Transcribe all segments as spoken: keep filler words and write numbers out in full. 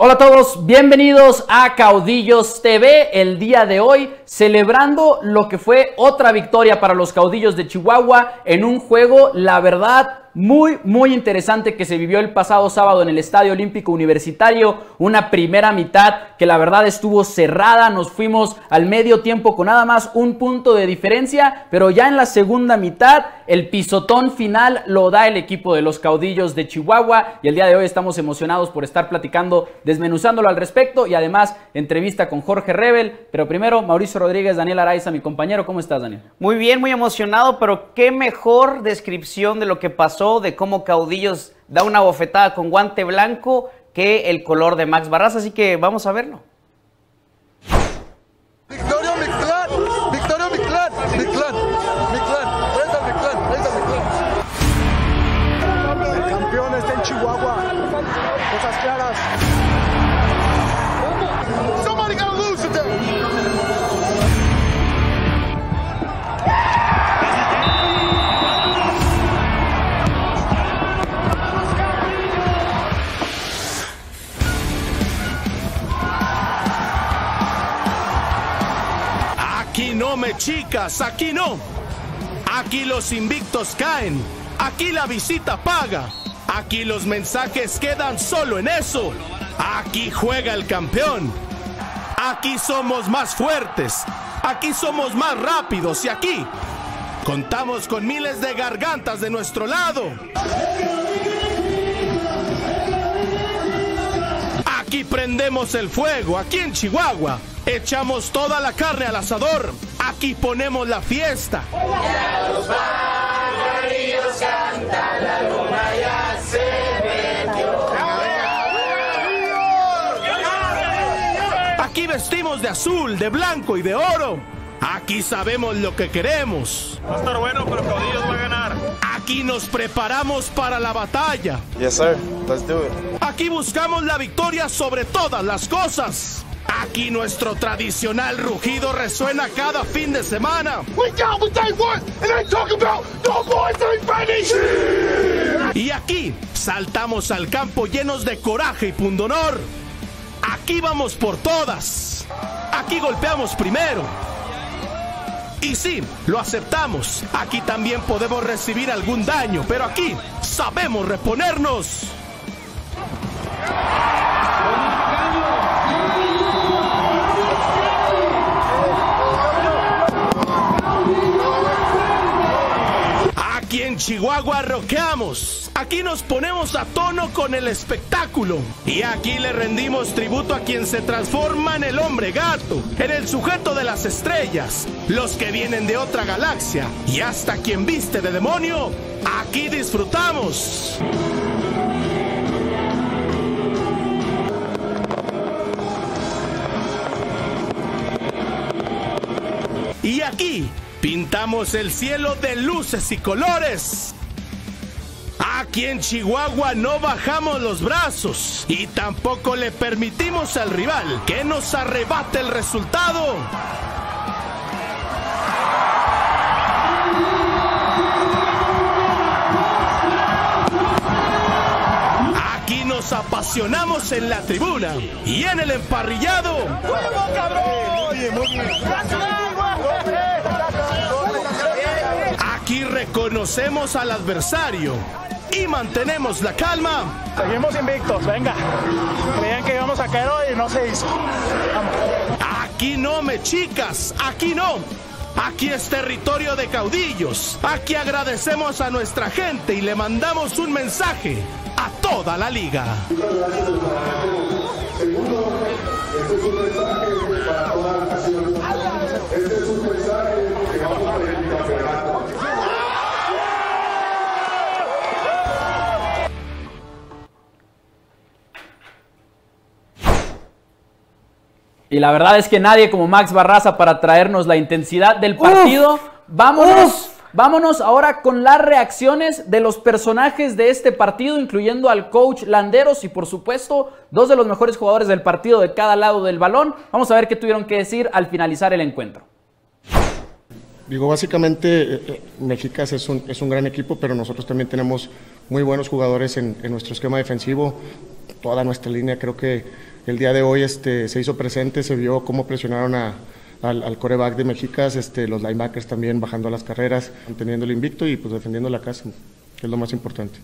Hola a todos, bienvenidos a Caudillos T V. El día de hoy celebrando lo que fue otra victoria para los Caudillos de Chihuahua en un juego, la verdad, muy, muy interesante que se vivió el pasado sábado en el Estadio Olímpico Universitario. Una primera mitad que la verdad estuvo cerrada, nos fuimos al medio tiempo con nada más un punto de diferencia, pero ya en la segunda mitad el pisotón final lo da el equipo de los Caudillos de Chihuahua y el día de hoy estamos emocionados por estar platicando, desmenuzándolo al respecto y además entrevista con Jorge Rebel. Pero primero, Mauricio Rodríguez, Daniel Araiza, mi compañero. ¿Cómo estás, Daniel? Muy bien, muy emocionado, pero qué mejor descripción de lo que pasó, de cómo Caudillos da una bofetada con guante blanco que el color de Max Barraza, así que vamos a verlo. Victoria mi clan, victoria mi clan, mi clan, mi clan, prenda mi clan, prenda mi clan. El campeón está en Chihuahua, cosas claras. Somebody gotta lose today. Aquí no me chicas, aquí no. Aquí los invictos caen. Aquí la visita paga. Aquí los mensajes quedan solo en eso. Aquí juega el campeón. Aquí somos más fuertes. Aquí somos más rápidos y aquí contamos con miles de gargantas de nuestro lado. Aquí prendemos el fuego, aquí en Chihuahua. Echamos toda la carne al asador. Aquí ponemos la fiesta. Ya los pajarillos cantan, la luna ya se metió. Aquí vestimos de azul, de blanco y de oro. Aquí sabemos lo que queremos. Va a estar bueno, pero Caudillos va a ganar. Aquí nos preparamos para la batalla. Yes, sir. Let's do it. Aquí buscamos la victoria sobre todas las cosas. Aquí nuestro tradicional rugido resuena cada fin de semana. We down with day one, and they talk about no boys ain't ready. Y aquí saltamos al campo llenos de coraje y pundonor. Aquí vamos por todas. Aquí golpeamos primero. Y sí, lo aceptamos. Aquí también podemos recibir algún daño, pero aquí sabemos reponernos. Aquí en Chihuahua rockeamos. Aquí nos ponemos a tono con el espectáculo. Y aquí le rendimos tributo a quien se transforma en el hombre gato, en el sujeto de las estrellas, los que vienen de otra galaxia y hasta quien viste de demonio. Aquí disfrutamos. Y aquí pintamos el cielo de luces y colores. Aquí en Chihuahua no bajamos los brazos y tampoco le permitimos al rival que nos arrebate el resultado. Aquí nos apasionamos en la tribuna y en el emparrillado. ¡Vamos, cabrón! Oye, muy bien. Aquí reconocemos al adversario y mantenemos la calma. Seguimos invictos, venga. Creían que íbamos a caer hoy y no se hizo. Vamos. Aquí no me chicas, aquí no. Aquí es territorio de Caudillos. Aquí agradecemos a nuestra gente y le mandamos un mensaje a toda la liga. Segundo, este es un mensaje para toda la nación. Este es un mensaje que vamos a pedir el campeonato. Y la verdad es que nadie como Max Barraza para traernos la intensidad del partido. Uf, vámonos, uf. vámonos ahora con las reacciones de los personajes de este partido, incluyendo al coach Landeros y por supuesto dos de los mejores jugadores del partido de cada lado del balón. Vamos a ver qué tuvieron que decir al finalizar el encuentro. Digo, básicamente eh, Mexicas es un, es un gran equipo, pero nosotros también tenemos muy buenos jugadores en, en nuestro esquema defensivo. Toda nuestra línea, creo que el día de hoy este, se hizo presente, se vio cómo presionaron a, al, al coreback de Mexicas, este, los linebackers también bajando a las carreras, manteniendo el invicto y pues defendiendo la casa, que es lo más importante.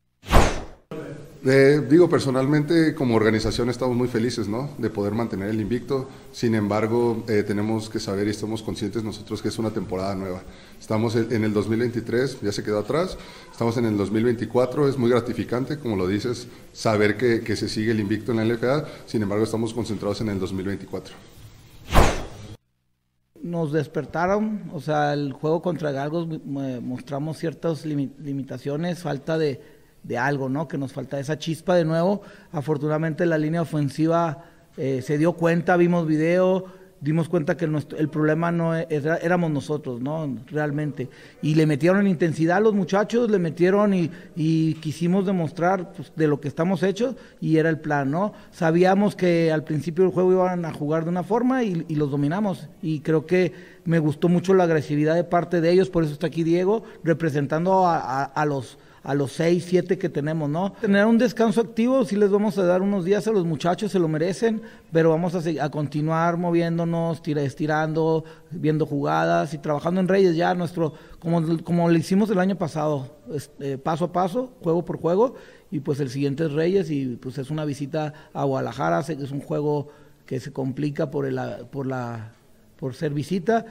Eh, digo, personalmente como organización estamos muy felices, ¿no?, de poder mantener el invicto. Sin embargo, eh, tenemos que saber y estamos conscientes nosotros que es una temporada nueva. Estamos en el dos mil veintitrés, ya se quedó atrás, estamos en el dos mil veinticuatro, es muy gratificante, como lo dices, saber que, que se sigue el invicto en la L F A, sin embargo estamos concentrados en el dos mil veinticuatro. Nos despertaron, o sea, el juego contra Galgos mostramos ciertas limitaciones, falta de de algo, ¿no? Que nos falta esa chispa de nuevo. Afortunadamente la línea ofensiva eh, se dio cuenta, vimos video, dimos cuenta que nuestro, el problema no era, éramos nosotros, ¿no? Realmente. Y le metieron en intensidad a los muchachos, le metieron y, y quisimos demostrar pues, de lo que estamos hechos y era el plan, ¿no? Sabíamos que al principio del juego iban a jugar de una forma y, y los dominamos. Y creo que me gustó mucho la agresividad de parte de ellos, por eso está aquí Diego, representando a, a, a los a los seis, siete que tenemos, ¿no? Tener un descanso activo, sí les vamos a dar unos días a los muchachos, se lo merecen, pero vamos a, a continuar moviéndonos, tira, estirando, viendo jugadas y trabajando en Reyes ya, nuestro, como, como lo hicimos el año pasado, este, paso a paso, juego por juego, y pues el siguiente es Reyes, y pues es una visita a Guadalajara, es un juego que se complica por, el, por, la, por ser visita.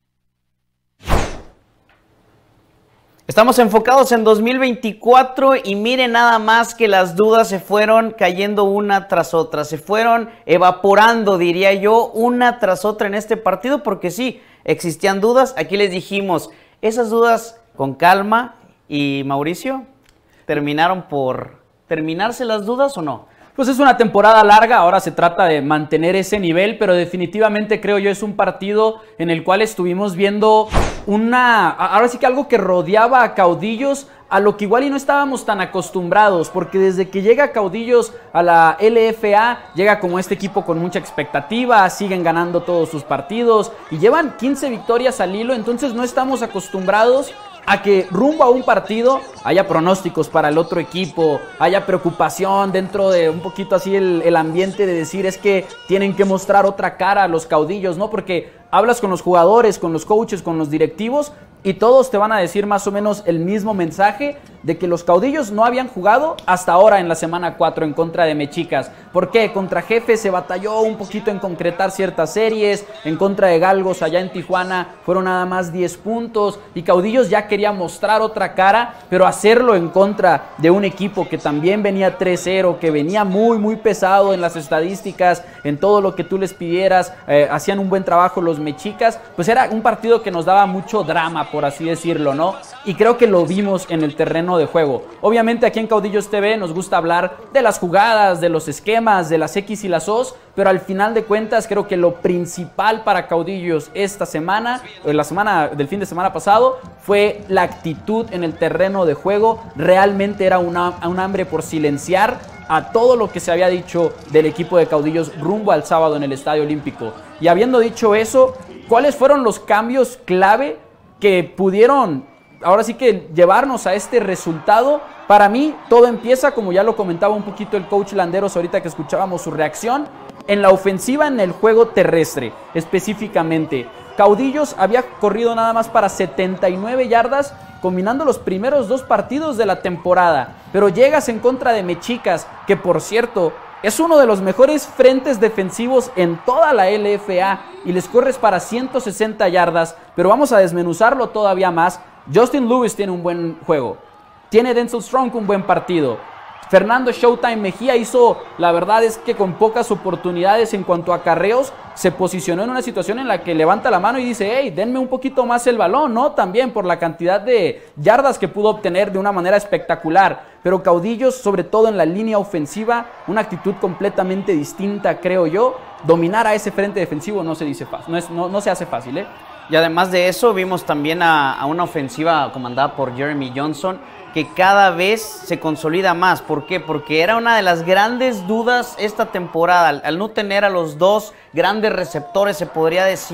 Estamos enfocados en dos mil veinticuatro y miren nada más que las dudas se fueron cayendo una tras otra, se fueron evaporando, diría yo, una tras otra en este partido, porque sí, existían dudas. Aquí les dijimos, esas dudas con calma. Y Mauricio, ¿terminaron por terminarse las dudas o no? Pues es una temporada larga, ahora se trata de mantener ese nivel, pero definitivamente creo yo es un partido en el cual estuvimos viendo una, ahora sí que algo que rodeaba a Caudillos, a lo que igual y no estábamos tan acostumbrados, porque desde que llega Caudillos a la L F A, llega como este equipo con mucha expectativa, siguen ganando todos sus partidos y llevan quince victorias al hilo, entonces no estamos acostumbrados a que rumbo a un partido haya pronósticos para el otro equipo, haya preocupación dentro de un poquito así el, el ambiente de decir es que tienen que mostrar otra cara a los Caudillos, ¿no? Porque hablas con los jugadores, con los coaches, con los directivos y todos te van a decir más o menos el mismo mensaje de que los Caudillos no habían jugado hasta ahora en la semana cuatro en contra de Mexicas. ¿Por qué? Contra Jefes se batalló un poquito en concretar ciertas series, en contra de Galgos allá en Tijuana fueron nada más diez puntos y Caudillos ya quería mostrar otra cara, pero hacerlo en contra de un equipo que también venía tres cero, que venía muy muy pesado en las estadísticas, en todo lo que tú les pidieras, eh, hacían un buen trabajo los Mexicas, pues era un partido que nos daba mucho drama, por así decirlo, ¿no? Y creo que lo vimos en el terreno de juego. Obviamente aquí en Caudillos T V nos gusta hablar de las jugadas, de los esquemas, de las X y las O's, pero al final de cuentas creo que lo principal para Caudillos esta semana, la semana del fin de semana pasado, fue la actitud en el terreno de juego. Realmente era una, un hambre por silenciar a todo lo que se había dicho del equipo de Caudillos rumbo al sábado en el Estadio Olímpico. Y habiendo dicho eso, ¿cuáles fueron los cambios clave que pudieron ahora sí que llevarnos a este resultado? Para mí todo empieza, como ya lo comentaba un poquito el coach Landeros ahorita que escuchábamos su reacción, en la ofensiva, en el juego terrestre específicamente. Caudillos había corrido nada más para setenta y nueve yardas combinando los primeros dos partidos de la temporada, pero llegas en contra de Mexicas, que por cierto es uno de los mejores frentes defensivos en toda la L F A, y les corres para ciento sesenta yardas, pero vamos a desmenuzarlo todavía más. Justin Lewis tiene un buen juego, tiene Denzel Strong un buen partido, Fernando Showtime Mejía hizo, la verdad es que con pocas oportunidades en cuanto a acarreos, se posicionó en una situación en la que levanta la mano y dice, hey, denme un poquito más el balón, ¿no? También por la cantidad de yardas que pudo obtener de una manera espectacular. Pero Caudillos, sobre todo en la línea ofensiva, una actitud completamente distinta, creo yo. Dominar a ese frente defensivo no se dice fácil, no, es, no, no se hace fácil, ¿eh? Y además de eso, vimos también a, a una ofensiva comandada por Jeremy Johnson, que cada vez se consolida más. ¿Por qué? Porque era una de las grandes dudas esta temporada. Al, al no tener a los dos grandes receptores, se podría decir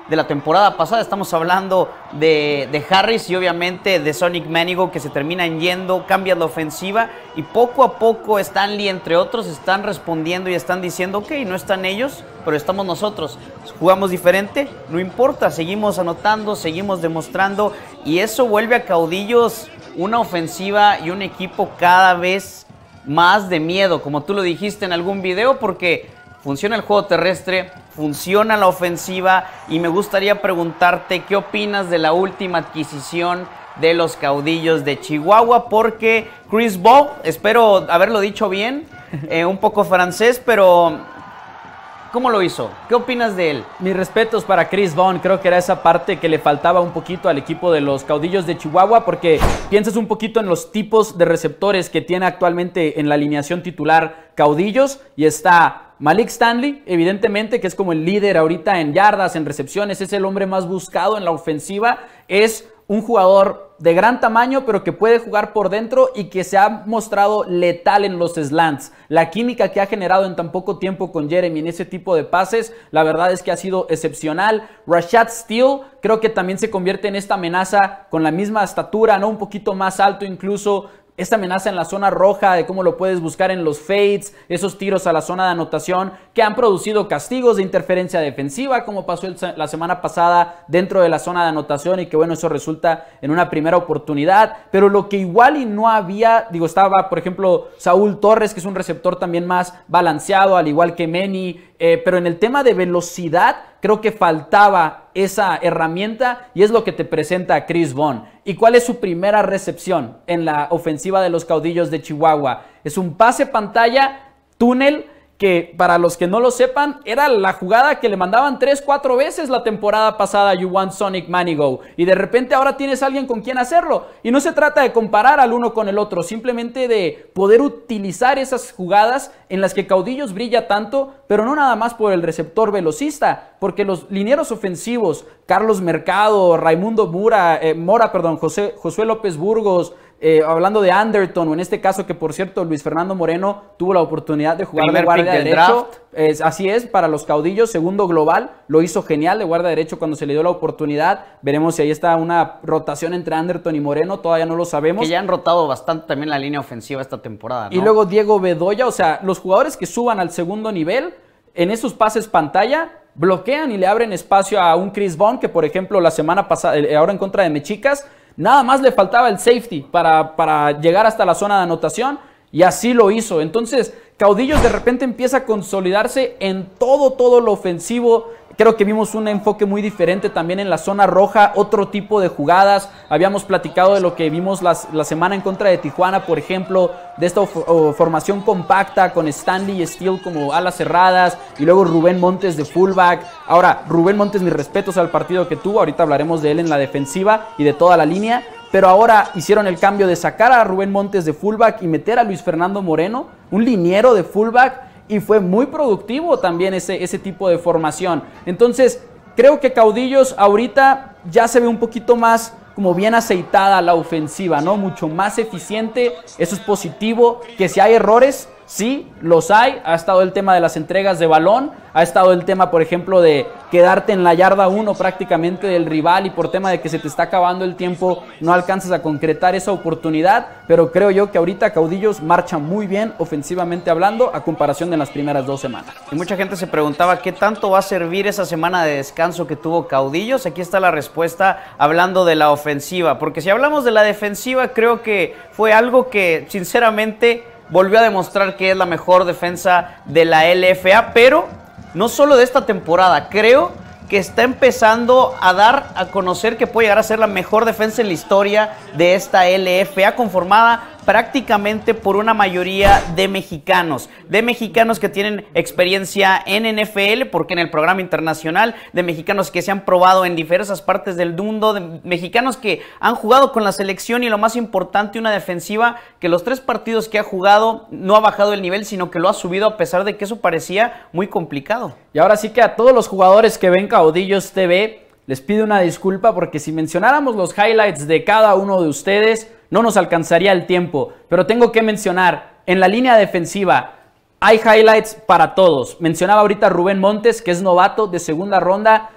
de la temporada pasada. Estamos hablando de, de Harris y obviamente de Sonic Manigault, que se terminan yendo, cambia la ofensiva y poco a poco Stanley, entre otros, están respondiendo y están diciendo, ok, no están ellos, pero estamos nosotros. Jugamos diferente, no importa, seguimos anotando, seguimos demostrando y eso vuelve a Caudillos una ofensiva y un equipo cada vez más de miedo, como tú lo dijiste en algún video, porque funciona el juego terrestre, funciona la ofensiva y me gustaría preguntarte qué opinas de la última adquisición de los Caudillos de Chihuahua, porque Chris Ball, espero haberlo dicho bien, eh, un poco francés, pero ¿cómo lo hizo? ¿Qué opinas de él? Mis respetos para Chris Vaughn, creo que era esa parte que le faltaba un poquito al equipo de los Caudillos de Chihuahua, porque piensas un poquito en los tipos de receptores que tiene actualmente en la alineación titular Caudillos, y está Malik Stanley, evidentemente, que es como el líder ahorita en yardas, en recepciones, es el hombre más buscado en la ofensiva, es un jugador de gran tamaño, pero que puede jugar por dentro y que se ha mostrado letal en los slants. La química que ha generado en tan poco tiempo con Jeremy en ese tipo de pases, la verdad es que ha sido excepcional. Rashad Steele creo que también se convierte en esta amenaza con la misma estatura, ¿no? Un poquito más alto incluso. Esta amenaza en la zona roja, de cómo lo puedes buscar en los fades, esos tiros a la zona de anotación que han producido castigos de interferencia defensiva, como pasó el, la semana pasada dentro de la zona de anotación, y que bueno, eso resulta en una primera oportunidad. Pero lo que igual y no había, digo, estaba por ejemplo Saúl Torres, que es un receptor también más balanceado, al igual que Meni, eh, pero en el tema de velocidad creo que faltaba esa herramienta y es lo que te presenta Chris Vaughn. ¿Y cuál es su primera recepción en la ofensiva de los Caudillos de Chihuahua? Es un pase pantalla, túnel, que para los que no lo sepan, era la jugada que le mandaban tres, cuatro veces la temporada pasada a Juwan Sonic Manigault. Y de repente ahora tienes a alguien con quien hacerlo. Y no se trata de comparar al uno con el otro, simplemente de poder utilizar esas jugadas en las que Caudillos brilla tanto, pero no nada más por el receptor velocista, porque los linieros ofensivos, Carlos Mercado, Raimundo Mora, eh, Mora, perdón, José, Josué López Burgos, Eh, hablando de Anderton, o en este caso que por cierto Luis Fernando Moreno tuvo la oportunidad de jugar de guardia derecho, es, así es, para los Caudillos, segundo global, lo hizo genial de guardia derecho cuando se le dio la oportunidad. Veremos si ahí está una rotación entre Anderton y Moreno, todavía no lo sabemos. Que ya han rotado bastante también la línea ofensiva esta temporada, ¿no? Y luego Diego Bedoya, o sea, los jugadores que suban al segundo nivel, en esos pases pantalla, bloquean y le abren espacio a un Chris Vaughn, que por ejemplo la semana pasada, ahora en contra de Mexicas, nada más le faltaba el safety para, para llegar hasta la zona de anotación y así lo hizo. Entonces, Caudillos de repente empieza a consolidarse en todo, todo lo ofensivo. Creo que vimos un enfoque muy diferente también en la zona roja, otro tipo de jugadas. Habíamos platicado de lo que vimos las, la semana en contra de Tijuana, por ejemplo, de esta o, formación compacta con Stanley y Steele como alas cerradas y luego Rubén Montes de fullback. Ahora, Rubén Montes, mis respetos al partido que tuvo, ahorita hablaremos de él en la defensiva y de toda la línea, pero ahora hicieron el cambio de sacar a Rubén Montes de fullback y meter a Luis Fernando Moreno, un liniero de fullback, y fue muy productivo también ese, ese tipo de formación. Entonces, creo que Caudillos ahorita ya se ve un poquito más como bien aceitada la ofensiva, ¿no? Mucho más eficiente, eso es positivo. Que si hay errores, sí, los hay. Ha estado el tema de las entregas de balón, ha estado el tema, por ejemplo, de quedarte en la yarda uno prácticamente del rival y por tema de que se te está acabando el tiempo no alcanzas a concretar esa oportunidad, pero creo yo que ahorita Caudillos marcha muy bien ofensivamente hablando a comparación de las primeras dos semanas. Y mucha gente se preguntaba qué tanto va a servir esa semana de descanso que tuvo Caudillos. Aquí está la respuesta hablando de la ofensiva, porque si hablamos de la defensiva, creo que fue algo que sinceramente volvió a demostrar que es la mejor defensa de la L F A, pero no solo de esta temporada, creo que está empezando a dar a conocer que puede llegar a ser la mejor defensa en la historia de esta L F A, conformada prácticamente por una mayoría de mexicanos, de mexicanos que tienen experiencia en N F L, porque en el programa internacional, de mexicanos que se han probado en diversas partes del mundo, de mexicanos que han jugado con la selección y lo más importante, una defensiva que los tres partidos que ha jugado no ha bajado el nivel, sino que lo ha subido a pesar de que eso parecía muy complicado. Y ahora sí que a todos los jugadores que ven Caudillos T V, les pido una disculpa porque si mencionáramos los highlights de cada uno de ustedes, no nos alcanzaría el tiempo, pero tengo que mencionar, en la línea defensiva hay highlights para todos. Mencionaba ahorita a Rubén Montes, que es novato de segunda ronda,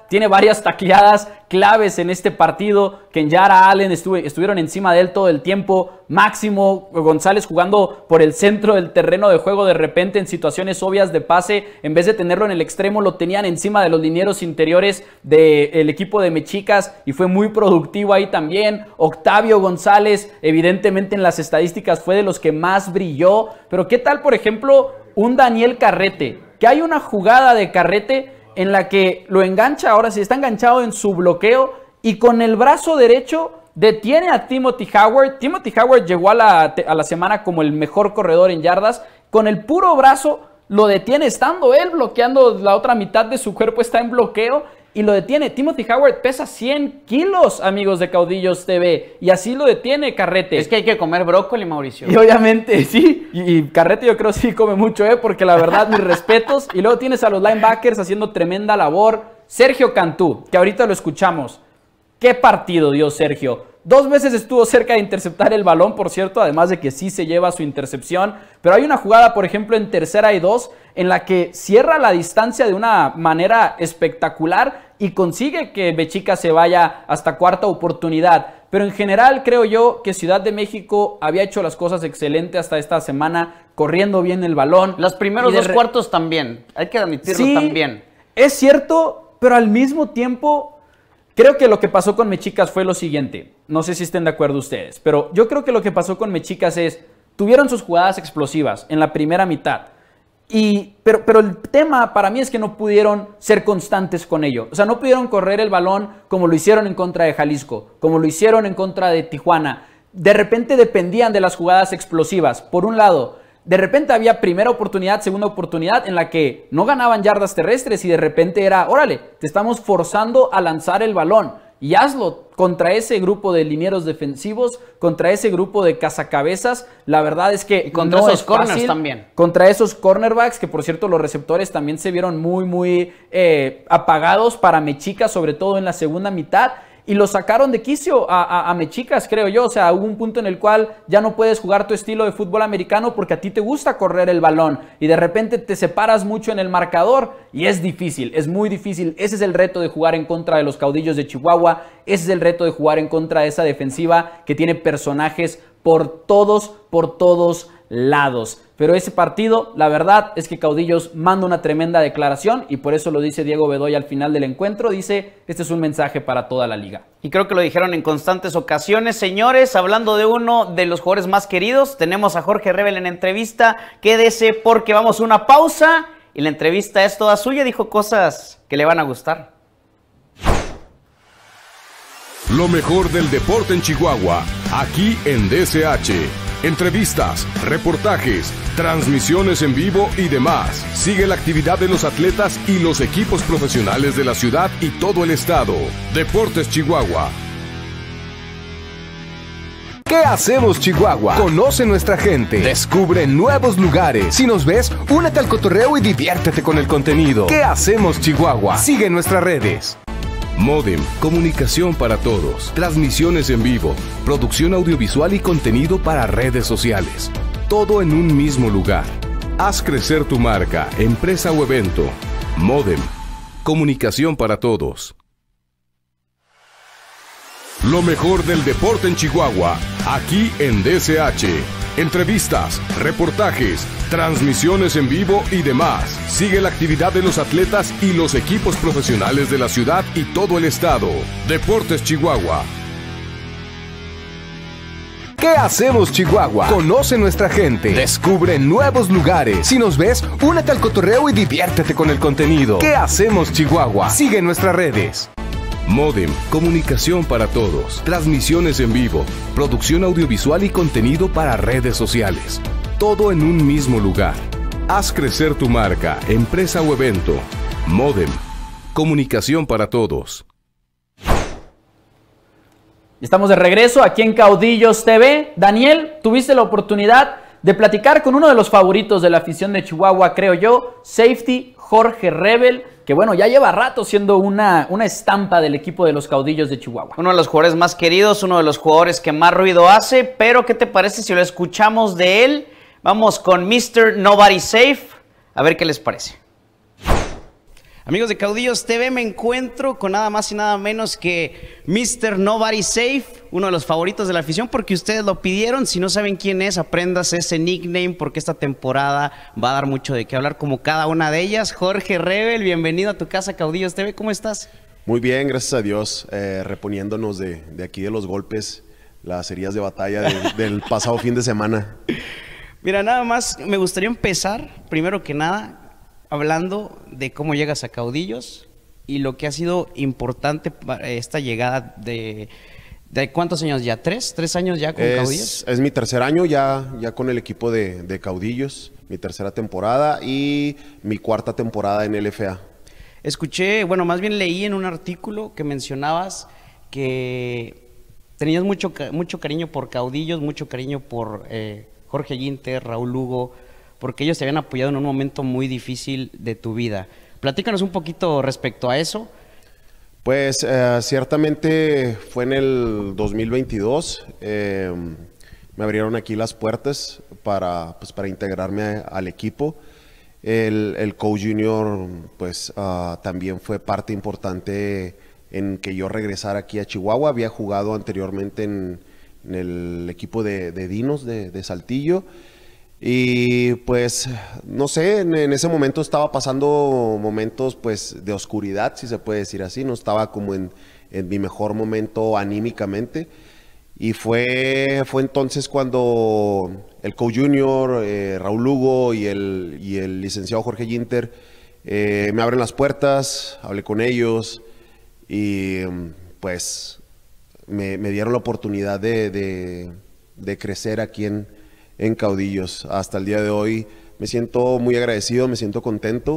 tiene varias tacleadas claves en este partido. Kenyara Allen estuvo, estuvieron encima de él todo el tiempo. Máximo González jugando por el centro del terreno de juego, de repente en situaciones obvias de pase, en vez de tenerlo en el extremo, lo tenían encima de los linieros interiores del equipo de Mexicas y fue muy productivo ahí también. Octavio González, evidentemente en las estadísticas fue de los que más brilló, pero ¿qué tal, por ejemplo, un Daniel Carrete? Que hay una jugada de Carrete en la que lo engancha, ahora sí está enganchado en su bloqueo y con el brazo derecho detiene a Timothy Howard. Timothy Howard llegó a la, a la semana como el mejor corredor en yardas. Con el puro brazo lo detiene, estando él bloqueando, la otra mitad de su cuerpo está en bloqueo y lo detiene. Timothy Howard pesa cien kilos, amigos de Caudillos T V, y así lo detiene Carrete. Es que hay que comer brócoli, Mauricio. Y obviamente, sí, y, y Carrete yo creo sí come mucho, ¿eh? Porque la verdad, mis respetos. Y luego tienes a los linebackers haciendo tremenda labor. Sergio Cantú, que ahorita lo escuchamos. ¿Qué partido dio Sergio? Dos veces estuvo cerca de interceptar el balón, por cierto, además de que sí se lleva su intercepción. Pero hay una jugada, por ejemplo, en tercera y dos, en la que cierra la distancia de una manera espectacular y consigue que Mexicas se vaya hasta cuarta oportunidad. Pero en general creo yo que Ciudad de México había hecho las cosas excelentes hasta esta semana, corriendo bien el balón. Los primeros dos cuartos también, hay que admitirlo, sí, también. Es cierto, pero al mismo tiempo creo que lo que pasó con Mexicas fue lo siguiente. No sé si estén de acuerdo ustedes, pero yo creo que lo que pasó con Mexicas es, tuvieron sus jugadas explosivas en la primera mitad. Y, pero, pero el tema para mí es que no pudieron ser constantes con ello. O sea, no pudieron correr el balón como lo hicieron en contra de Jalisco, como lo hicieron en contra de Tijuana. De repente dependían de las jugadas explosivas. Por un lado, de repente había primera oportunidad, segunda oportunidad en la que no ganaban yardas terrestres y de repente era, órale, te estamos forzando a lanzar el balón. Y hazlo contra ese grupo de linieros defensivos, contra ese grupo de cazacabezas. La verdad es que y contra no esos es corners fácil. También. Contra esos cornerbacks, que por cierto los receptores también se vieron muy, muy eh, apagados para Mexicas, sobre todo en la segunda mitad. Y lo sacaron de quicio a, a, a Mexicas, creo yo. O sea, hubo un punto en el cual ya no puedes jugar tu estilo de fútbol americano porque a ti te gusta correr el balón. Y de repente te separas mucho en el marcador y es difícil, es muy difícil. Ese es el reto de jugar en contra de los Caudillos de Chihuahua. Ese es el reto de jugar en contra de esa defensiva que tiene personajes por todos, por todos lados. Pero ese partido, la verdad es que Caudillos manda una tremenda declaración y por eso lo dice Diego Bedoya al final del encuentro. Dice, este es un mensaje para toda la liga. Y creo que lo dijeron en constantes ocasiones. Señores, hablando de uno de los jugadores más queridos, tenemos a Jorge Rebel en entrevista. Quédese porque vamos a una pausa y la entrevista es toda suya. Dijo cosas que le van a gustar. Lo mejor del deporte en Chihuahua, aquí en D C H. Entrevistas, reportajes, transmisiones en vivo y demás. Sigue la actividad de los atletas y los equipos profesionales de la ciudad y todo el estado. Deportes Chihuahua. ¿Qué hacemos, Chihuahua? Conoce nuestra gente. Descubre nuevos lugares. Si nos ves, únete al cotorreo y diviértete con el contenido. ¿Qué hacemos, Chihuahua? Sigue nuestras redes. Modem, comunicación para todos, transmisiones en vivo, producción audiovisual y contenido para redes sociales. Todo en un mismo lugar. Haz crecer tu marca, empresa o evento. Modem, comunicación para todos. Lo mejor del deporte en Chihuahua, aquí en D C H. Entrevistas, reportajes, transmisiones en vivo y demás. Sigue la actividad de los atletas y los equipos profesionales de la ciudad y todo el estado. Deportes Chihuahua. ¿Qué hacemos, Chihuahua? Conoce nuestra gente. Descubre nuevos lugares. Si nos ves, únete al cotorreo y diviértete con el contenido. ¿Qué hacemos, Chihuahua? Sigue nuestras redes. Modem, comunicación para todos, transmisiones en vivo, producción audiovisual y contenido para redes sociales. Todo en un mismo lugar. Haz crecer tu marca, empresa o evento. Modem, comunicación para todos. Estamos de regreso aquí en Caudillos T V. Daniel, tuviste la oportunidad de platicar con uno de los favoritos de la afición de Chihuahua, creo yo, safety Jorge Rebel, que bueno, ya lleva rato siendo una, una estampa del equipo de los Caudillos de Chihuahua. Uno de los jugadores más queridos, uno de los jugadores que más ruido hace, pero ¿qué te parece si lo escuchamos de él? Vamos con mister Nobody Safe, a ver qué les parece. Amigos de Caudillos T V, me encuentro con nada más y nada menos que mister Nobody Safe, uno de los favoritos de la afición porque ustedes lo pidieron. Si no saben quién es, aprendas ese nickname porque esta temporada va a dar mucho de qué hablar como cada una de ellas. Jorge Rebel, bienvenido a tu casa Caudillos T V, ¿cómo estás? Muy bien, gracias a Dios, eh, reponiéndonos de, de aquí de los golpes, las heridas de batalla de, del pasado fin de semana. Mira, nada más me gustaría empezar, primero que nada, hablando de cómo llegas a Caudillos y lo que ha sido importante para esta llegada de, de ¿cuántos años ya? ¿Tres? ¿Tres años ya con es, Caudillos? Es mi tercer año ya, ya con el equipo de, de Caudillos, mi tercera temporada y mi cuarta temporada en L F A. Escuché, bueno, más bien leí en un artículo que mencionabas que tenías mucho, mucho cariño por Caudillos, mucho cariño por eh, Jorge Ginter, Raúl Lugo, porque ellos te habían apoyado en un momento muy difícil de tu vida. Platícanos un poquito respecto a eso. Pues eh, ciertamente fue en el dos mil veintidós, eh, me abrieron aquí las puertas para, pues, para integrarme a, al equipo. El, el coach junior pues uh, también fue parte importante en que yo regresara aquí a Chihuahua. Había jugado anteriormente en, en el equipo de, de Dinos de, de Saltillo. Y pues, no sé, en, en ese momento estaba pasando momentos pues de oscuridad, si se puede decir así, no estaba como en, en mi mejor momento anímicamente. Y fue, fue entonces cuando el coach junior, eh, Raúl Lugo y el, y el licenciado Jorge Ginter eh, me abren las puertas, hablé con ellos y pues me, me dieron la oportunidad de, de, de crecer aquí en en Caudillos. Hasta el día de hoy me siento muy agradecido, me siento contento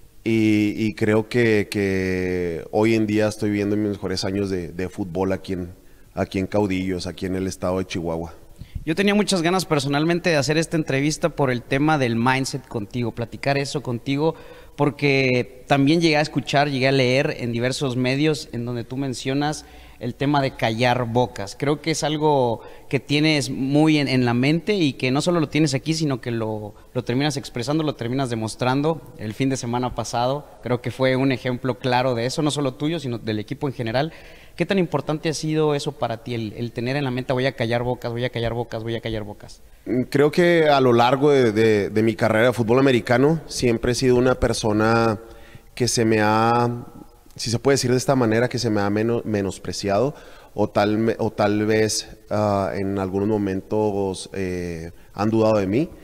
y, y creo que, que hoy en día estoy viviendo mis mejores años de, de fútbol aquí en, aquí en Caudillos, aquí en el estado de Chihuahua. Yo tenía muchas ganas personalmente de hacer esta entrevista por el tema del mindset contigo, platicar eso contigo, porque también llegué a escuchar, llegué a leer en diversos medios en donde tú mencionas el tema de callar bocas. Creo que es algo que tienes muy en, en la mente y que no solo lo tienes aquí, sino que lo, lo terminas expresando, lo terminas demostrando. El fin de semana pasado creo que fue un ejemplo claro de eso, no solo tuyo, sino del equipo en general. ¿Qué tan importante ha sido eso para ti, el, el tener en la mente voy a callar bocas, voy a callar bocas, voy a callar bocas? Creo que a lo largo de, de, de mi carrera de fútbol americano siempre he sido una persona que se me ha, si se puede decir de esta manera, que se me ha menos, menospreciado o tal, o tal vez uh, en algunos momentos eh, han dudado de mí,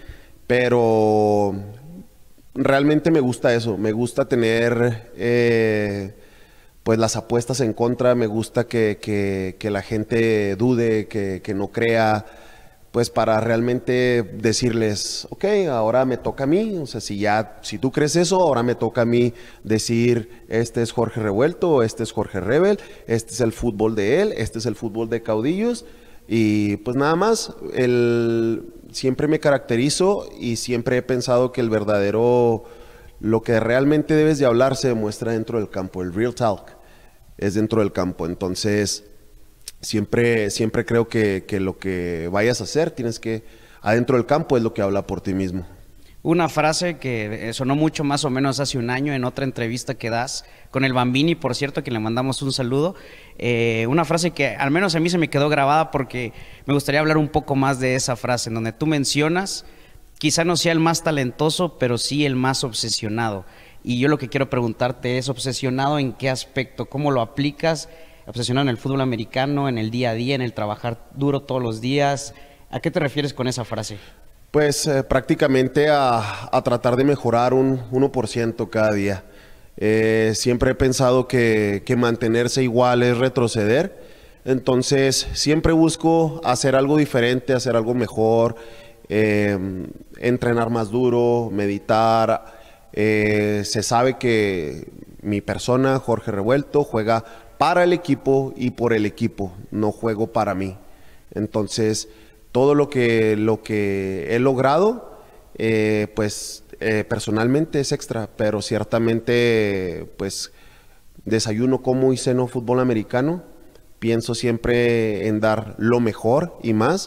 pero realmente me gusta eso, me gusta tener eh, pues las apuestas en contra, me gusta que, que, que la gente dude, que, que no crea, pues para realmente decirles, ok, ahora me toca a mí, o sea, si ya, si tú crees eso, ahora me toca a mí decir, este es Jorge Revuelto, este es Jorge Rebel, este es el fútbol de él, este es el fútbol de Caudillos, y pues nada más, el, siempre me caracterizo y siempre he pensado que el verdadero, lo que realmente debes de hablar se demuestra dentro del campo, el real talk es dentro del campo, entonces Siempre, siempre creo que, que lo que vayas a hacer, tienes que, adentro del campo es lo que habla por ti mismo. Una frase que sonó mucho más o menos hace un año en otra entrevista que das con el Bambini, por cierto, que le mandamos un saludo. Eh, una frase que al menos a mí se me quedó grabada porque me gustaría hablar un poco más de esa frase, en donde tú mencionas, quizá no sea el más talentoso, pero sí el más obsesionado. Y yo lo que quiero preguntarte es, ¿obsesionado en qué aspecto? ¿Cómo lo aplicas? Obsesionado en el fútbol americano, en el día a día, en el trabajar duro todos los días. ¿A qué te refieres con esa frase? Pues eh, prácticamente a, a tratar de mejorar un uno por ciento cada día. Eh, siempre he pensado que, que mantenerse igual es retroceder. Entonces siempre busco hacer algo diferente, hacer algo mejor, eh, entrenar más duro, meditar. Eh, se sabe que mi persona, Jorge Revuelto, juega para el equipo y por el equipo, no juego para mí. Entonces, todo lo que, lo que he logrado, eh, pues eh, personalmente es extra, pero ciertamente, pues desayuno, como y ceno fútbol americano, pienso siempre en dar lo mejor y más,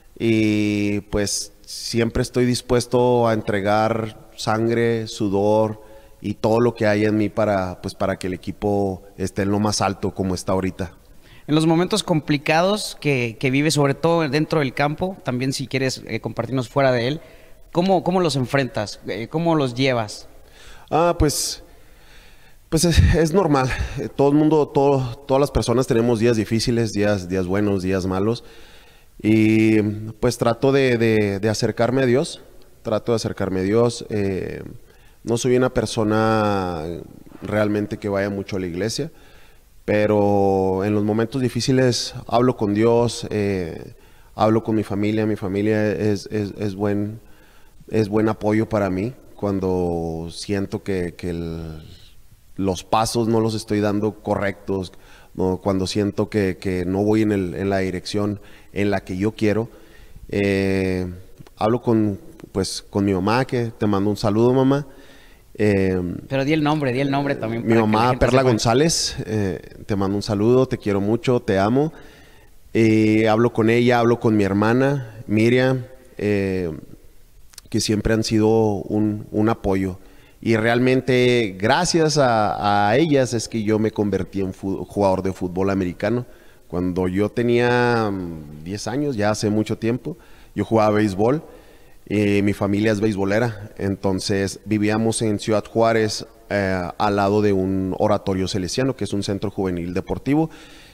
y pues siempre estoy dispuesto a entregar sangre, sudor y todo lo que hay en mí para, pues, para que el equipo esté en lo más alto como está ahorita. En los momentos complicados que, que vives, sobre todo dentro del campo, también si quieres eh, compartirnos fuera de él, ¿cómo, cómo los enfrentas? Eh, ¿Cómo los llevas? Ah, pues, pues es, es normal. Eh, todo el mundo, todo, todas las personas tenemos días difíciles, días, días buenos, días malos. Y pues trato de, de, de acercarme a Dios. Trato de acercarme a Dios. Eh, no soy una persona realmente que vaya mucho a la iglesia, pero en los momentos difíciles hablo con Dios, eh, hablo con mi familia. Mi familia es, es, es, buen, es buen apoyo para mí cuando siento que, que el, los pasos no los estoy dando correctos, ¿no? Cuando siento que, que no voy en, el, en la dirección en la que yo quiero. Eh, hablo con, pues, con mi mamá, que te mando un saludo, mamá. Eh, Pero di el nombre, di el nombre también. Mi mamá, Perla González, eh, te mando un saludo, te quiero mucho, te amo. Eh, hablo con ella, hablo con mi hermana, Miriam, eh, que siempre han sido un, un apoyo. Y realmente gracias a, a ellas es que yo me convertí en jugador de fútbol americano. Cuando yo tenía diez años, ya hace mucho tiempo, yo jugaba béisbol. Eh, mi familia es beisbolera, entonces vivíamos en Ciudad Juárez, eh, al lado de un oratorio salesiano, que es un centro juvenil deportivo.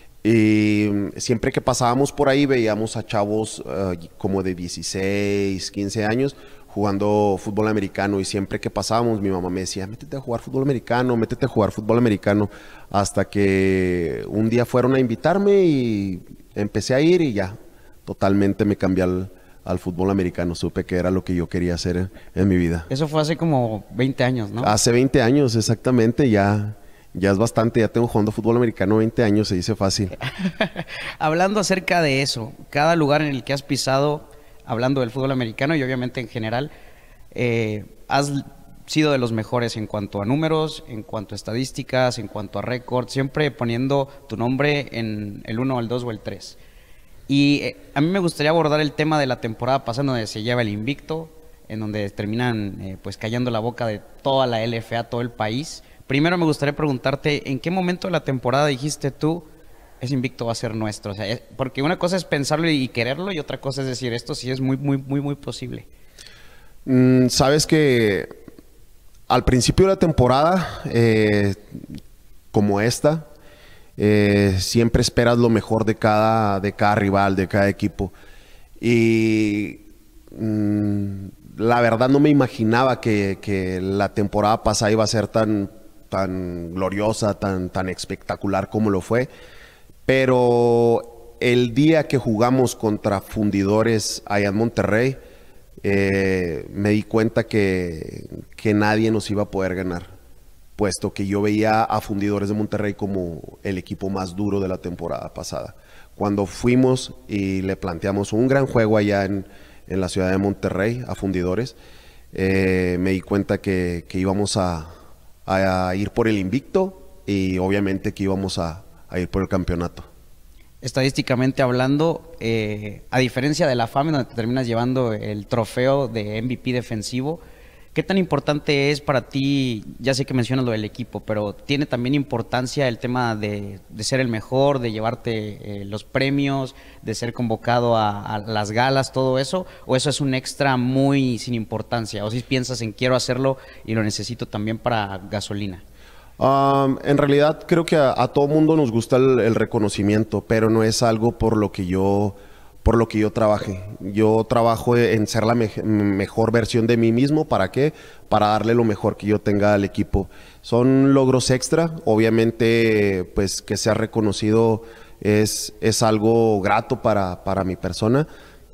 Y siempre que pasábamos por ahí veíamos a chavos uh, como de dieciséis, quince años jugando fútbol americano, y siempre que pasábamos mi mamá me decía, métete a jugar fútbol americano, métete a jugar fútbol americano, hasta que un día fueron a invitarme y empecé a ir y ya, totalmente me cambié al, al fútbol americano, supe que era lo que yo quería hacer en, en mi vida. Eso fue hace como veinte años, ¿no? Hace veinte años, exactamente, ya... Ya es bastante, ya tengo jugando fútbol americano veinte años, se dice fácil. Hablando acerca de eso, cada lugar en el que has pisado, hablando del fútbol americano y obviamente en general, eh, has sido de los mejores en cuanto a números, en cuanto a estadísticas, en cuanto a récords, siempre poniendo tu nombre en el uno, el dos o el tres. Y eh, a mí me gustaría abordar el tema de la temporada pasada, donde se lleva el invicto, en donde terminan eh, pues callando la boca de toda la L F A, todo el país. Primero me gustaría preguntarte, ¿en qué momento de la temporada dijiste tú, ese invicto va a ser nuestro? O sea, es, porque una cosa es pensarlo y quererlo, y otra cosa es decir, esto sí es muy, muy, muy, muy posible. Mm, Sabes que al principio de la temporada, eh, como esta, eh, siempre esperas lo mejor de cada, de cada rival, de cada equipo. Y... Mm, la verdad no me imaginaba que, que la temporada pasada iba a ser tan... tan gloriosa, tan, tan espectacular como lo fue, pero el día que jugamos contra Fundidores allá en Monterrey, eh, me di cuenta que, que nadie nos iba a poder ganar, puesto que yo veía a Fundidores de Monterrey como el equipo más duro de la temporada pasada. Cuando fuimos y le planteamos un gran juego allá en, en la ciudad de Monterrey, a Fundidores, eh, me di cuenta que, que íbamos a a ir por el invicto y obviamente que íbamos a, a ir por el campeonato. Estadísticamente hablando, eh, a diferencia de la F A M, donde te terminas llevando el trofeo de M V P defensivo, ¿qué tan importante es para ti? Ya sé que mencionas lo del equipo, pero ¿tiene también importancia el tema de, de ser el mejor, de llevarte eh, los premios, de ser convocado a, a las galas, todo eso? ¿O eso es un extra muy sin importancia? ¿O si piensas en quiero hacerlo y lo necesito también para gasolina? Um, en realidad creo que a, a todo mundo nos gusta el, el reconocimiento, pero no es algo por lo que yo... por lo que yo trabaje. Yo trabajo en ser la me mejor versión de mí mismo. ¿Para qué? Para darle lo mejor que yo tenga al equipo. Son logros extra. Obviamente, pues que sea reconocido es, es algo grato para, para mi persona.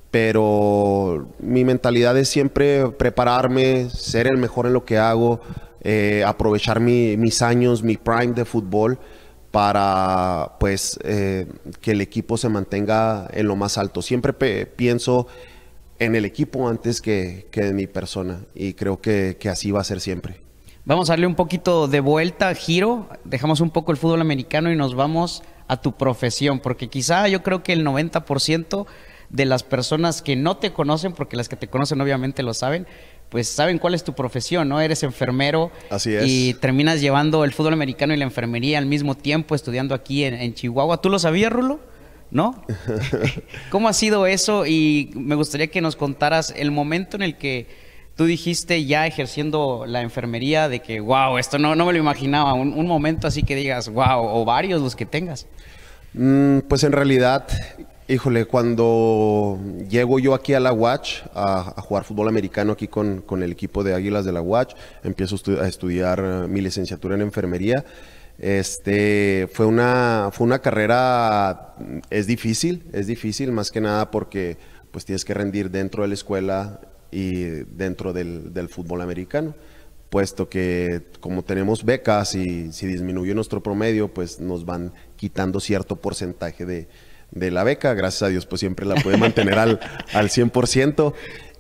Pero mi mentalidad es siempre prepararme, ser el mejor en lo que hago, eh, aprovechar mi, mis años, mi prime de fútbol, para pues eh, que el equipo se mantenga en lo más alto. Siempre pienso en el equipo antes que, que en mi persona, y creo que, que así va a ser siempre. Vamos a darle un poquito de vuelta, giro, dejamos un poco el fútbol americano y nos vamos a tu profesión, porque quizá yo creo que el noventa por ciento de las personas que no te conocen, porque las que te conocen obviamente lo saben, pues saben cuál es tu profesión, ¿no? Eres enfermero. Así es. Y terminas llevando el fútbol americano y la enfermería al mismo tiempo, estudiando aquí en, en Chihuahua. ¿Tú lo sabías, Rulo? ¿No? ¿Cómo ha sido eso? Y me gustaría que nos contaras el momento en el que tú dijiste, ya ejerciendo la enfermería, de que, wow, esto no, no me lo imaginaba. Un, un momento así que digas, wow, o varios los que tengas. Mm, pues en realidad, híjole, cuando llego yo aquí a la U A C a, a jugar fútbol americano aquí con, con el equipo de Águilas de la U A C, empiezo estu a estudiar uh, mi licenciatura en enfermería. Este, fue una, fue una carrera, es difícil, es difícil más que nada porque pues tienes que rendir dentro de la escuela y dentro del, del fútbol americano, puesto que como tenemos becas y si disminuye nuestro promedio, pues nos van quitando cierto porcentaje de, de la beca. Gracias a Dios, pues siempre la pude mantener al, al cien por ciento.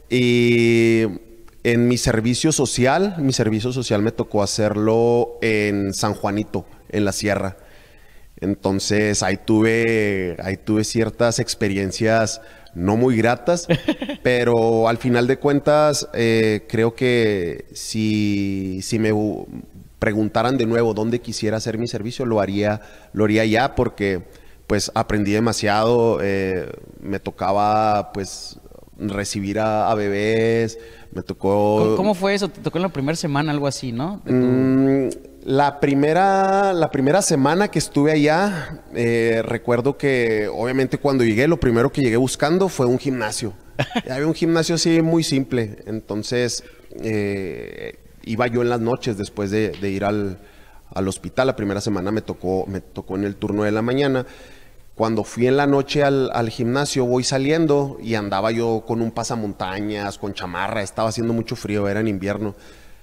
Y en mi servicio social, mi servicio social me tocó hacerlo en San Juanito, en la sierra. Entonces ahí tuve, ahí tuve ciertas experiencias no muy gratas, pero al final de cuentas eh, creo que si, si me preguntaran de nuevo dónde quisiera hacer mi servicio, lo haría, lo haría ya, porque pues aprendí demasiado, eh, me tocaba pues recibir a, a bebés, me tocó... ¿Cómo, ¿Cómo fue eso? Te tocó en la primera semana, algo así, ¿no? Tu... Mm, la, primera, la primera semana que estuve allá, eh, recuerdo que obviamente cuando llegué, lo primero que llegué buscando fue un gimnasio. Había un gimnasio así muy simple, entonces eh, iba yo en las noches después de, de ir al, al hospital. La primera semana me tocó, me tocó en el turno de la mañana. Cuando fui en la noche al, al gimnasio, voy saliendo y andaba yo con un pasamontañas, con chamarra, estaba haciendo mucho frío, era en invierno.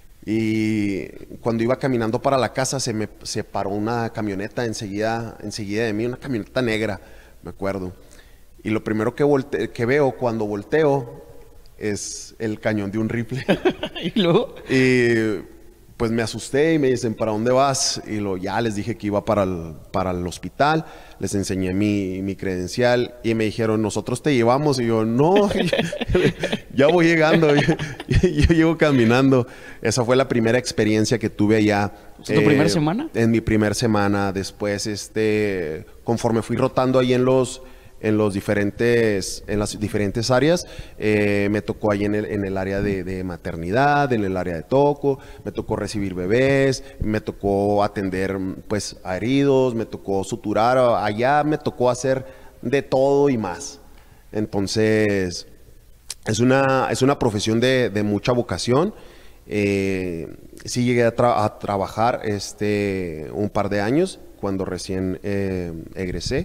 Y cuando iba caminando para la casa se me se paró una camioneta enseguida, enseguida de mí, una camioneta negra, me acuerdo. Y lo primero que, volte, que veo cuando volteo es el cañón de un rifle. ¿Y luego? Y pues me asusté y me dicen, ¿para dónde vas? Y lo, ya les dije que iba para el, para el hospital, les enseñé mi, mi credencial y me dijeron, nosotros te llevamos. Y yo, no, ya voy llegando, yo, yo llego caminando. Esa fue la primera experiencia que tuve allá. ¿Tu eh, primera semana? En mi primera semana. Después, este, conforme fui rotando ahí en los... en los diferentes, en las diferentes áreas, eh, me tocó ahí en el, en el área de, de maternidad, en el área de toco, me tocó recibir bebés, me tocó atender pues a heridos, me tocó suturar, allá me tocó hacer de todo y más. Entonces, es una, es una profesión de, de mucha vocación. Eh, sí llegué a, tra a trabajar este, un par de años cuando recién eh, egresé.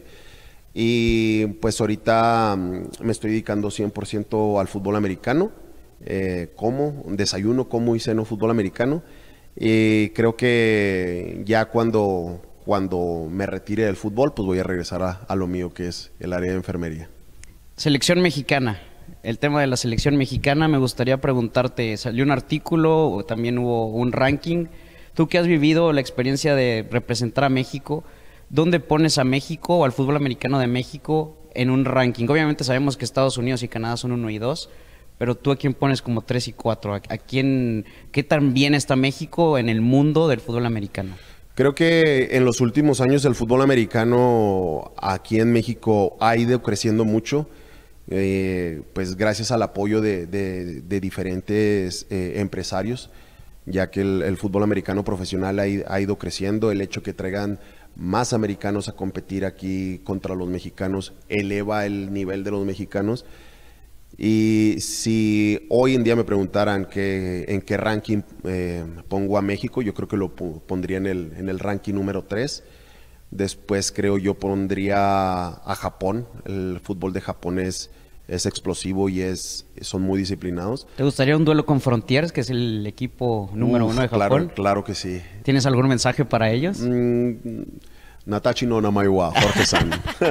Y pues ahorita me estoy dedicando cien por ciento al fútbol americano, eh, como, desayuno, como y ceno fútbol americano. Y creo que ya cuando, cuando me retire del fútbol, pues voy a regresar a, a lo mío, que es el área de enfermería. Selección mexicana. El tema de la selección mexicana, me gustaría preguntarte, salió un artículo, o también hubo un ranking. Tú que has vivido la experiencia de representar a México, ¿dónde pones a México o al fútbol americano de México en un ranking? Obviamente sabemos que Estados Unidos y Canadá son uno y dos, pero tú a quién pones como tres y cuatro. ¿A, a quién, qué tan bien está México en el mundo del fútbol americano? Creo que en los últimos años el fútbol americano aquí en México ha ido creciendo mucho, eh, pues gracias al apoyo de, de, de diferentes eh, empresarios, ya que el, el fútbol americano profesional ha, ha ido creciendo. El hecho que traigan más americanos a competir aquí contra los mexicanos eleva el nivel de los mexicanos. Y si hoy en día me preguntaran que, en qué ranking eh, pongo a México, yo creo que lo pondría en el, en el ranking número tres. Después creo yo pondría a Japón. El fútbol de Japón es, es explosivo y es, son muy disciplinados. ¿Te gustaría un duelo con Frontiers, que es el equipo número Uf, uno de Japón? Claro, claro que sí. ¿Tienes algún mensaje para ellos? Mm, Natachi no Namaiwa, Jorge San.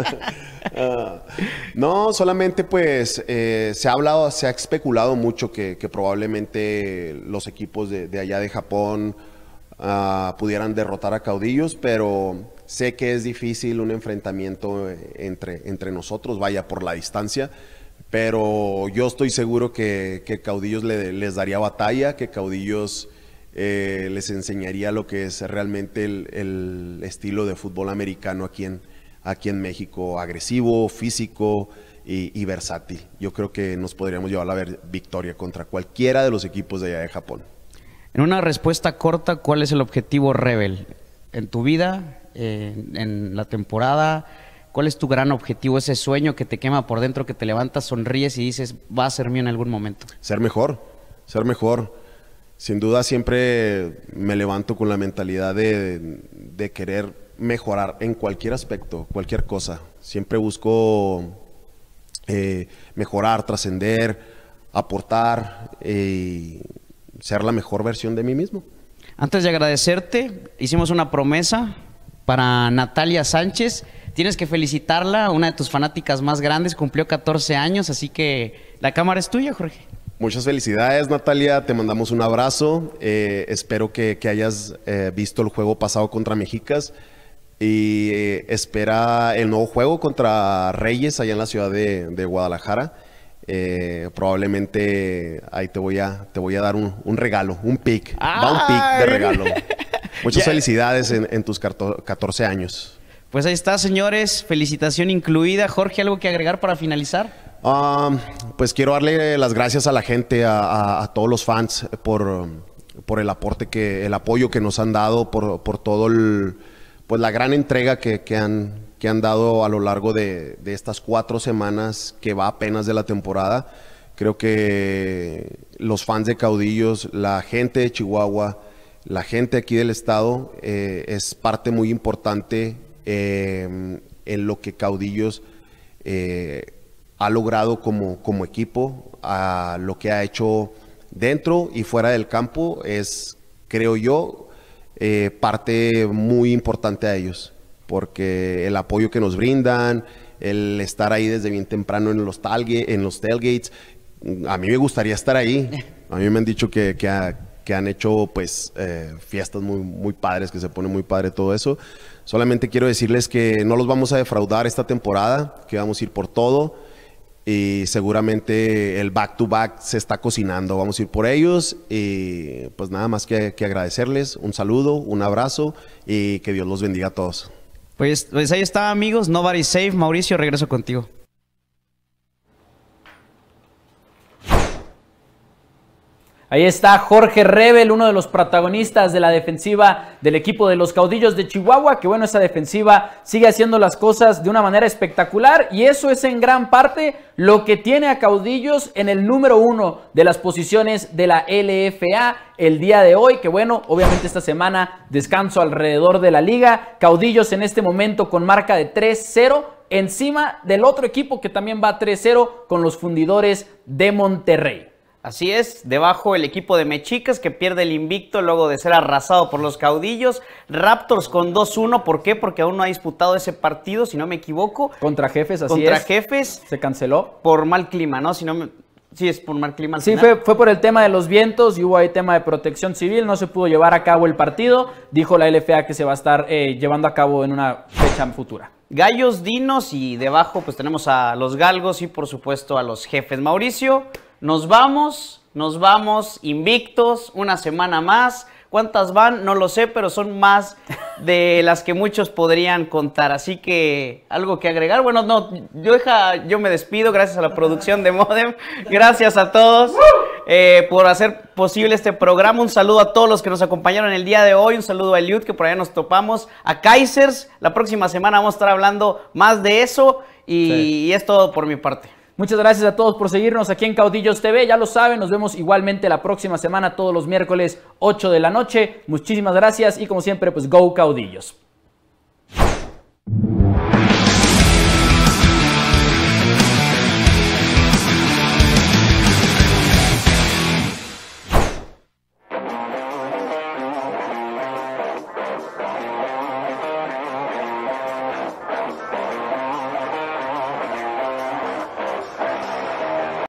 uh, no, solamente pues eh, se ha hablado, se ha especulado mucho que, que probablemente los equipos de, de allá de Japón uh, pudieran derrotar a Caudillos, pero sé que es difícil un enfrentamiento entre, entre nosotros, vaya por la distancia, pero yo estoy seguro que, que Caudillos le, les daría batalla, que Caudillos eh, les enseñaría lo que es realmente el, el estilo de fútbol americano aquí en, aquí en México, agresivo, físico y, y versátil. Yo creo que nos podríamos llevar la victoria contra cualquiera de los equipos de allá de Japón. En una respuesta corta, ¿cuál es el objetivo Rebel en tu vida, eh, en la temporada? ¿Cuál es tu gran objetivo, ese sueño que te quema por dentro, que te levantas, sonríes y dices, va a ser mío en algún momento? Ser mejor, ser mejor. Sin duda siempre me levanto con la mentalidad de, de querer mejorar en cualquier aspecto, cualquier cosa. Siempre busco eh, mejorar, trascender, aportar y eh, ser la mejor versión de mí mismo. Antes de agradecerte, hicimos una promesa para Natalia Sánchez. Tienes que felicitarla, una de tus fanáticas más grandes, cumplió catorce años, así que la cámara es tuya, Jorge. Muchas felicidades, Natalia, te mandamos un abrazo. Eh, espero que, que hayas eh, visto el juego pasado contra Mexicas y eh, espera el nuevo juego contra Reyes allá en la ciudad de, de Guadalajara. Eh, probablemente ahí te voy a, te voy a dar un, un regalo, un pick, va un pick de regalo. Muchas yeah. felicidades en, en tus catorce años. Pues ahí está, señores, felicitación incluida. Jorge, ¿algo que agregar para finalizar? Um, pues quiero darle las gracias a la gente, a, a, a todos los fans por, por el aporte, que, el apoyo que nos han dado, por, por todo el, pues la gran entrega que, que, han, que han dado a lo largo de, de estas cuatro semanas que va apenas de la temporada. Creo que los fans de Caudillos, la gente de Chihuahua, la gente aquí del estado eh, es parte muy importante eh, en lo que Caudillos eh, ha logrado como, como equipo, a lo que ha hecho dentro y fuera del campo. Es, creo yo, eh, parte muy importante a ellos, porque el apoyo que nos brindan, el estar ahí desde bien temprano en los, talgue, en los tailgates, a mí me gustaría estar ahí. A mí me han dicho que, que, ha, que han hecho pues eh, fiestas muy, muy padres, que se pone muy padre todo eso. Solamente quiero decirles que no los vamos a defraudar esta temporada, que vamos a ir por todo y seguramente el back to back se está cocinando. Vamos a ir por ellos y pues nada más que, que agradecerles. Un saludo, un abrazo y que Dios los bendiga a todos. Pues, pues ahí está, amigos. Nobody safe. Mauricio, regreso contigo. Ahí está Jorge Rebel, uno de los protagonistas de la defensiva del equipo de los Caudillos de Chihuahua, que bueno, esa defensiva sigue haciendo las cosas de una manera espectacular y eso es en gran parte lo que tiene a Caudillos en el número uno de las posiciones de la L F A el día de hoy, que bueno, obviamente esta semana descanso alrededor de la liga. Caudillos en este momento con marca de tres cero, encima del otro equipo que también va tres cero con los Fundidores de Monterrey. Así es, debajo el equipo de Mexicas que pierde el invicto luego de ser arrasado por los Caudillos. Raptors con dos uno, ¿por qué? Porque aún no ha disputado ese partido, si no me equivoco. Contra Jefes, así Contra es. Contra Jefes. Se canceló. Por mal clima, ¿no? Si no me... Sí, es por mal clima al Sí, final. fue, fue por el tema de los vientos y hubo ahí tema de protección civil, no se pudo llevar a cabo el partido. Dijo la L F A que se va a estar eh, llevando a cabo en una fecha futura. Gallos, Dinos y debajo pues tenemos a los Galgos y por supuesto a los Jefes. Mauricio, nos vamos, nos vamos invictos, una semana más. ¿Cuántas van? No lo sé, pero son más de las que muchos podrían contar. Así que, ¿algo que agregar? Bueno, no, yo, deja, yo me despido, gracias a la producción de Modem. Gracias a todos eh, por hacer posible este programa. Un saludo a todos los que nos acompañaron el día de hoy. Un saludo a Eliud, que por allá nos topamos. A Kaisers, la próxima semana vamos a estar hablando más de eso. Y, sí. y es todo por mi parte. Muchas gracias a todos por seguirnos aquí en Caudillos T V. Ya lo saben, nos vemos igualmente la próxima semana, todos los miércoles, ocho de la noche. Muchísimas gracias y como siempre, pues Go Caudillos.